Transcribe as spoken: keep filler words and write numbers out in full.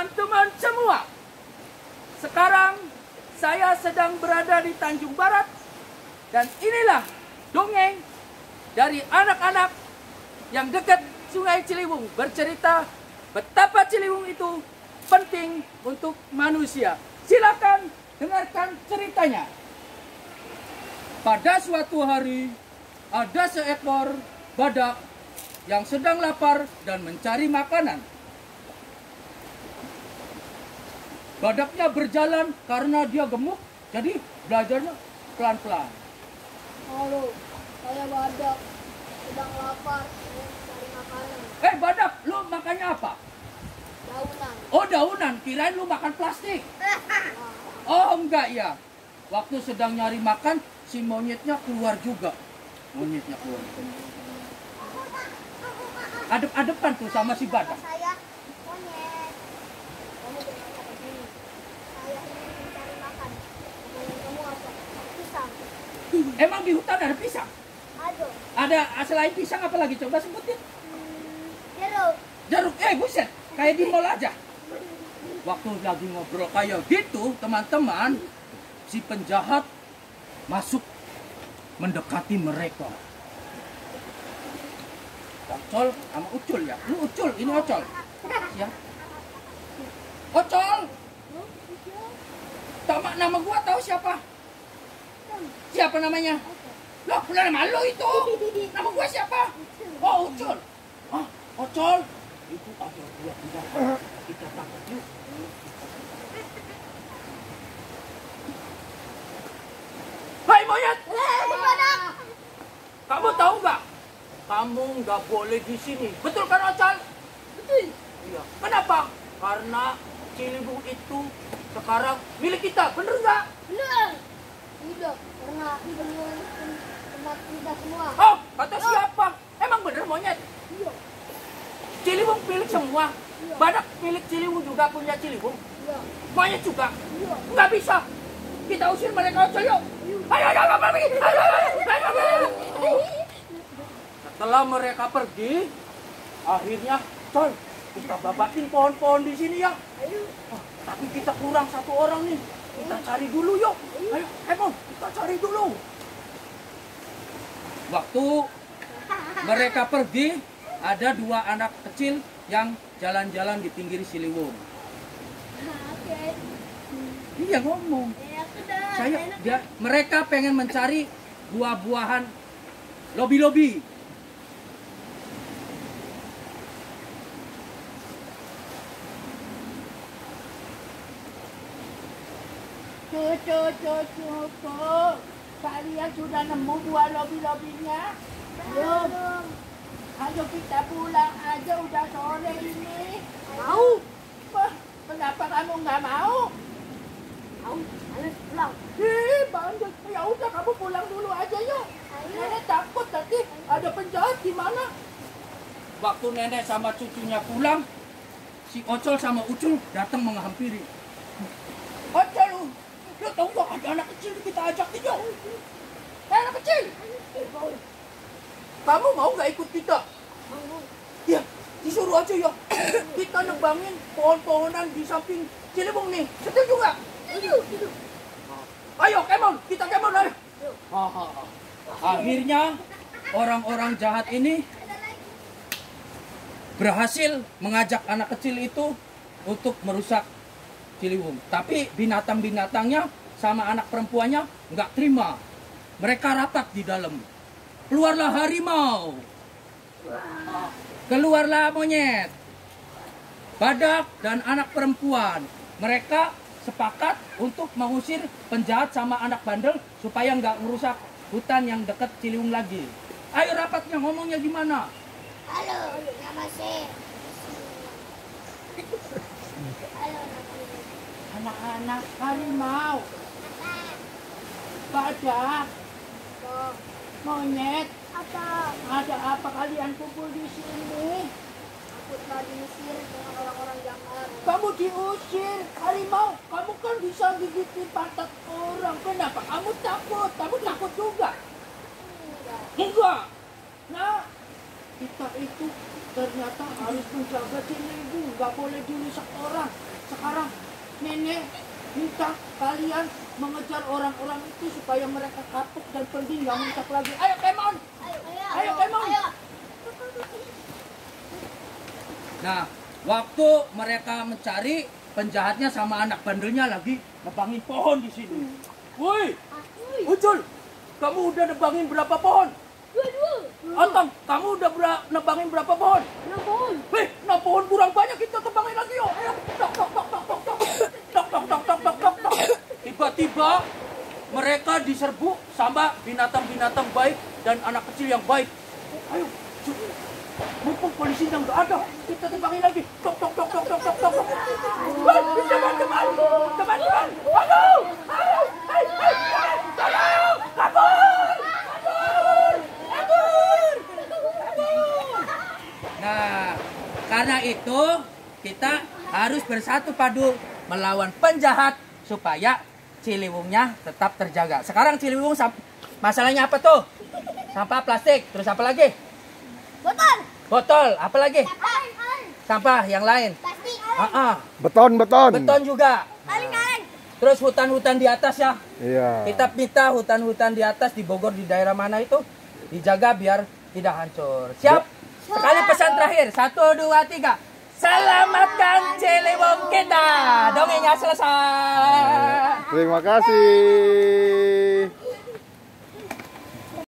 Teman-teman semua, sekarang saya sedang berada di Tanjung Barat dan inilah dongeng dari anak-anak yang dekat Sungai Ciliwung bercerita betapa Ciliwung itu penting untuk manusia. Silakan dengarkan ceritanya. Pada suatu hari ada seekor badak yang sedang lapar dan mencari makanan. Badaknya berjalan karena dia gemuk, jadi belajarnya pelan-pelan. Halo, saya badak, sedang lapar, ingin mencari makanan. Eh badak, lu makannya apa? Daunan. Oh daunan, kirain lu makan plastik. Oh enggak ya. Waktu sedang nyari makan, si monyetnya keluar juga. Monyetnya keluar. Adep-adepan tuh sama si badak. Saya monyet. Kamu jangan kata begini. Saya ingin mencari makan. Makanan kamu apa? Pisang. Emang di hutan ada pisang? Ada. Ada selain pisang apa lagi? Coba sebutin. Hmm, jeruk. Jeruk, eh buset, kayak di mall aja. Waktu lagi ngobrol kayak gitu, teman-teman, si penjahat masuk mendekati mereka. Ocol sama Ucul ya. Lu Ucul, ini Ocol. Ya. Ocol. Tahu nama gua tahu siapa? Siapa namanya? Loh, bukan nama lu itu. Nama gua siapa? Oh, Ucul. Ah, Ocol. Itu ada dua penjahat. Kita tangkap yuk. Hai monyet. Kamu tahu nggak? Kamu nggak boleh di sini. Betul kan Ocol? Betul. Iya. Kenapa? Karena Ciliwung itu sekarang milik kita. Bener nggak? Benar. Tidak, karena ini tempat kita semua. Oh, kata siapa? Emang bener monyet? Iya. Ciliwung milik semua. Iya. Badak milik Ciliwung juga punya Ciliwung. Iya. Monyet juga. Iya. Nggak bisa. Kita usir mereka Ocol yuk. Ayo, ayo, ayo, pergi. Ayo, ayo, ayo, ayo. Setelah mereka pergi, akhirnya, Col, kita babakin pohon-pohon di sini ya. Ayo. Oh, tapi kita kurang satu orang nih. Kita cari dulu yuk. Ayo, Emon, kita cari dulu. Waktu mereka pergi, ada dua anak kecil yang jalan-jalan di pinggir Ciliwung. Oke. Dia ngomong. Ya sudah. Saya, dia, mereka pengen mencari buah-buahan lobi-lobi. Cucu, cucu, cucu. Kalian sudah nemu buah lobi-lobinya? Belum. Ayo kita pulang aja, udah sore ini. Mau? Wah, kenapa kamu nggak mau? Mau? Ayo pulang. Ih, bandel. Ya udah kamu pulang dulu aja yuk. Ayo. Nenek takut nanti ada penjahat di mana. Waktu nenek sama cucunya pulang, si Ocol sama Ucul datang menghampiri. Ocol, lu, lu tahu nggak ada anak kecil kita ajak yuk. Eh, anak kecil, kamu mau nggak ikut kita? Mau. Ya, disuruh aja ya. Kita nebangin pohon-pohonan di samping Ciliwung nih. Setuju nggak? Setuju. Ayo, kemon, kita kemon ayo. Akhirnya orang-orang jahat ini berhasil mengajak anak kecil itu untuk merusak Ciliwung. Tapi binatang-binatangnya sama anak perempuannya nggak terima. Mereka rapat di dalam. Keluarlah harimau. Keluarlah monyet. Badak dan anak perempuan. Mereka sepakat untuk mengusir penjahat sama anak bandel supaya nggak merusak hutan yang dekat Ciliwung lagi. Ayo rapatnya ngomongnya gimana? Halo, nama saya. Halo, Anak-anak harimau, badak, Oh, monyet, apa? ada apa kalian kumpul di sini? Aku telah diusir dengan orang-orang jahat. Kamu diusir, harimau, kamu kan bisa gigitin pantat orang. Kenapa kamu takut? Kamu takut juga? Enggak. Enggak. Nah, kita itu ternyata harus menjaga Ciliwung, nggak boleh dirusak orang. Sekarang nenek minta kalian mengejar orang-orang itu supaya mereka kapok dan pergi nggak merusak lagi. Ayo Kemon, Ayo, ayo Kemon. ayo. Nah, waktu mereka mencari, penjahatnya sama anak bandelnya lagi nebangin pohon di sini. Woi, Ucul, kamu udah nebangin berapa pohon? Dua-dua. Otong, kamu udah bera- nebangin berapa pohon? Enam pohon. Wih, enam pohon kurang banyak, kita tebangin lagi yuk. Ayo, tok tok tok tok tok tok. Tok tok tok tok tok tok tok. Tiba-tiba mereka diserbu sama binatang-binatang baik dan anak kecil yang baik. Ayo, Cuk. Mumpung polisinya nggak ada, kita tebangin lagi. Tok tok tok tok tok tok tok. Woi, teman teman, teman teman, aduh, aduh, hai hai, tolong, kabur, kabur, kabur, kabur. Nah, karena itu kita harus bersatu padu melawan penjahat supaya Ciliwungnya tetap terjaga. Sekarang Ciliwung masalahnya apa tuh? Sampah plastik, terus apa lagi? Botol. Botol, apa lagi? Sampah. Sampah yang lain. Plastik. Ah, ah. Beton, beton. Beton juga. Kaleng-kaleng. Terus hutan-hutan di atas ya. Iya. Kita minta hutan-hutan di atas di Bogor, di daerah mana itu dijaga biar tidak hancur. Siap? Sekali pesan terakhir. Satu, dua, tiga. Selamatkan Ciliwung kita. Dongengnya selesai. Terima kasih.